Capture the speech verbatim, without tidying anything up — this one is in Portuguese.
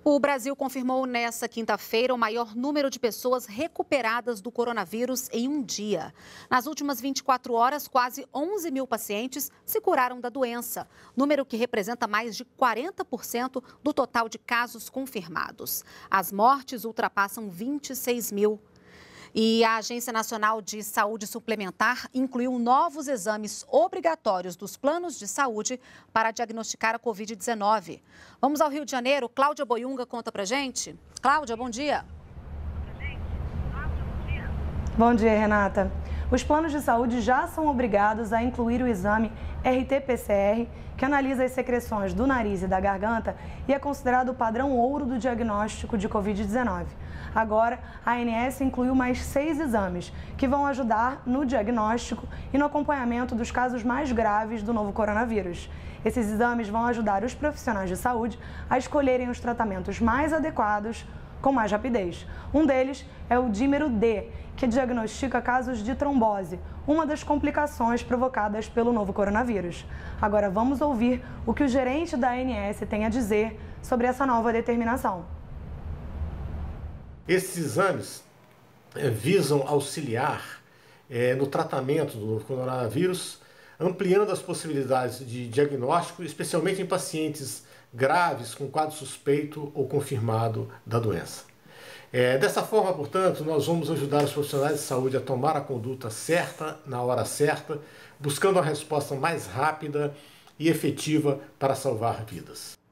O Brasil confirmou nesta quinta-feira o maior número de pessoas recuperadas do coronavírus em um dia. Nas últimas vinte e quatro horas, quase onze mil pacientes se curaram da doença, número que representa mais de quarenta por cento do total de casos confirmados. As mortes ultrapassam vinte e seis mil. E a Agência Nacional de Saúde Suplementar incluiu novos exames obrigatórios dos planos de saúde para diagnosticar a covid dezenove. Vamos ao Rio de Janeiro. Cláudia Boiunga conta pra gente. Cláudia, bom dia. Bom dia, Renata. Os planos de saúde já são obrigados a incluir o exame R T P C R, que analisa as secreções do nariz e da garganta e é considerado o padrão ouro do diagnóstico de covid dezenove. Agora, a ANS incluiu mais seis exames, que vão ajudar no diagnóstico e no acompanhamento dos casos mais graves do novo coronavírus. Esses exames vão ajudar os profissionais de saúde a escolherem os tratamentos mais adequados com mais rapidez. Um deles é o dímero D, que diagnostica casos de trombose, uma das complicações provocadas pelo novo coronavírus. Agora vamos ouvir o que o gerente da A N S tem a dizer sobre essa nova determinação. Esses exames é, visam auxiliar é, no tratamento do novo coronavírus, ampliando as possibilidades de diagnóstico, especialmente em pacientes graves com quadro suspeito ou confirmado da doença. É, dessa forma, portanto, nós vamos ajudar os profissionais de saúde a tomar a conduta certa, na hora certa, buscando a resposta mais rápida e efetiva para salvar vidas.